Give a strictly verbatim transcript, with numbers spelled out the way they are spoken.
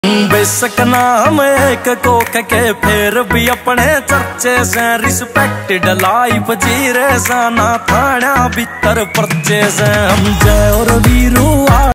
बेशक नाम एक कोक के फिर भी अपने चर्चे से रिस्पेक्टेड लाइफ जी रे जाना थाना भीतर पर्चे से हम जय और वीरू।